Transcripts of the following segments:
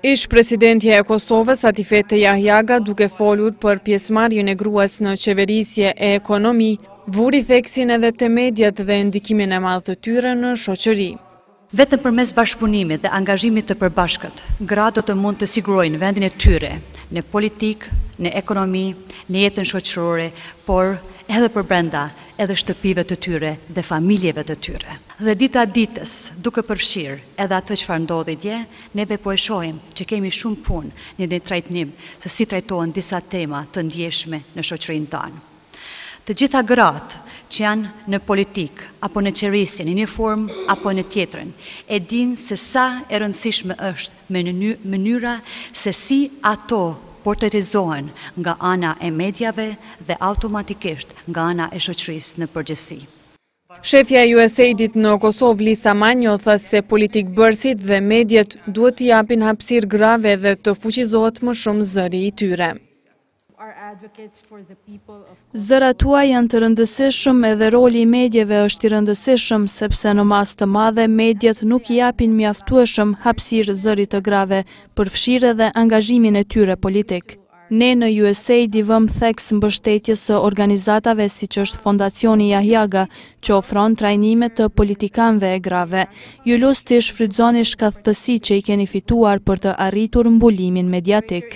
Ish presidentja e Kosovës, Atifete Jahjaga, duke folur për pjesëmarrjen e gruas në qeverisje e ekonomi, vuri theksin edhe te mediat dhe ndikimin e madh të tyre në shoqëri. Vetëm përmes bashkëpunimit dhe angazhimit të përbashkët, gratë do të mund të sigurojnë vendin e tyre në politikë, në ekonomi, në jetën shoqërore, por edhe për brenda edhe shtëpive të tyre dhe familjeve të tyre. Dhe dita ditës, duke përfshirë edhe atë çfarë ndodhi dje, neve po e shohim që kemi shumë punë në trajtim se si trajtohen disa tema të ndjeshme në shoqërinë tonë. Të gjitha gratë që janë në politikë apo në qeverisje, në një formë apo në tjetrën, e dinë se sa e rëndësishme është me mënyra se si ato portretizohen nga ana e mediave dhe automatikisht nga ana e shoqërisë në përgjithësi. Shefja e USAID-it në Kosovë, Lisa Manjo, tha se politikbërësit dhe mediat duhet t'i japin hapësirë grave dhe të fuqizohet më shumë zëri i tyre. Zërat tuaj janë të rëndësishëm edhe roli i medjeve është i rëndësishëm sepse në masë të madhe mediat nuk i japin mjaftueshëm hapësirë zërit të grave, përfshirë edhe angazhimin e tyre politik. Ne në USAID i vëmë theks mbështetjes së organizatave siç është Fondacioni Jahjaga, që ofron trajnime të politikanëve e grave. Ju lus të shfrytëzoni shkathtësi që i keni fituar për të arritur mbulimin mediatik.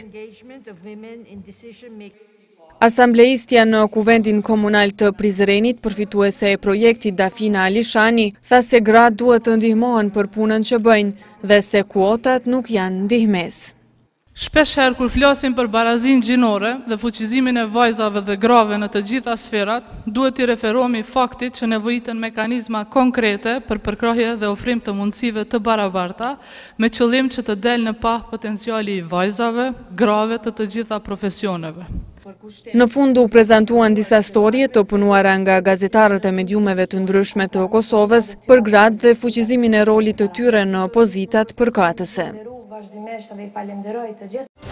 Asambleistja në Kuvendin Komunal të Prizrenit, përfituese e projektit Dafina Alishani, tha se gratë duhet të ndihmohen për punën që bëjnë dhe se kuotat nuk janë ndihmes. Shpeshherë kur flasim për barazinë gjinore dhe fuqizimin e vajzave dhe grave në të gjitha sferat, duhet t'i referohemi faktit që nevojiten mekanizma konkrete për përkrahje dhe ofrim të mundësive të barabarta, me qëllim që të del në pa potenciali i vajzave, grave të gjitha profesioneve. Në fund u prezantuan disa storje të punuara nga gazetarët e mediumeve të ndryshme të Kosovës për gratë dhe fuqizimin e rolit të tyre në pozitat përkatëse. Vazhdimisht dhe i falenderoj të gjithë.